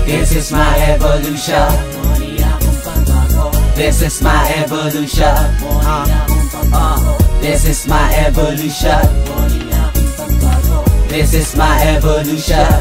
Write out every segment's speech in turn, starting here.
This is my evolution. This is my evolution. This is my evolution. This is my evolution.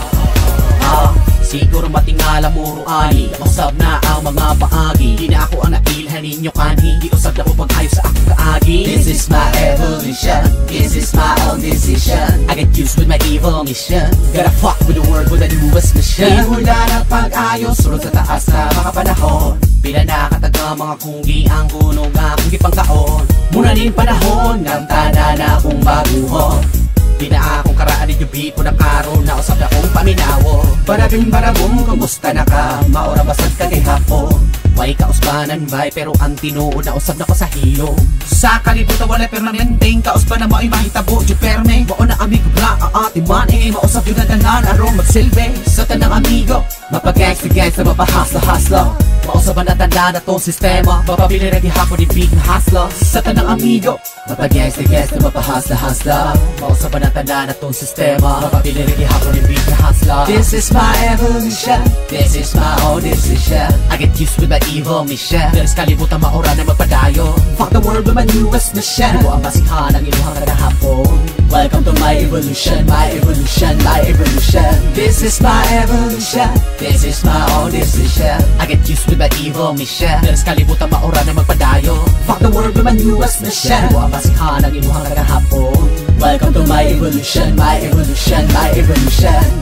Siguro matingala muro ani, usab na ang mga paagi. Di na ako ang nailhan ninyo kanhi, di usab na ko pag-ayos sa akong kaagi. This is my evolution. This is my own decision. I get used with my evil mission. Gotta fuck with the world with the newest mission. Himula ng pag-ayos, sunod sa taas na mga panahon. Pila nakataga mga kunggi ang kunog akong gipangkaon. Muna ning panahon, ng tana na akong baguhon. Di na akong karaan yung bipo na karon na usap na akong paminawo. Barabing barabong, kumusta na ka? Maura basag ka kay hapon. May kausbanan bay pero ang tinuod na usap na ko sa hilom. Sa kalibutan wala permanenteng kausban na mao'y mahitabo di perme. Mao na amigo bla aatiman mausap yun na danan aron magsilbi sa tanang amigo. Mapag-gangs na mapahasla-hasla. Mausap na tanda na tong sistema. Mapabili na gihapon di big na hasla sa tanang amigo. Mapag-gangs na mapahasla-hasla. Mausap na tanda na tong sistema. Mapabili na gihapon di big na hasla. This is my evolution. This is my own decision. I get used with my evil mission. Pero sa kalibutan maura na magpadayo. Fuck the world with my newest mission. Ito ang basihan ng iluhang nagahapon. Welcome to my evolution, my evolution, my evolution. This is my evolution. This is my own decision. I get used with my evil mission. Pero sa kalibutan maura na magpadayo. Fuck the world with my newest mission. Ito ang basihan ng iluhang nagahapon. Welcome to my evolution, my evolution, my evolution.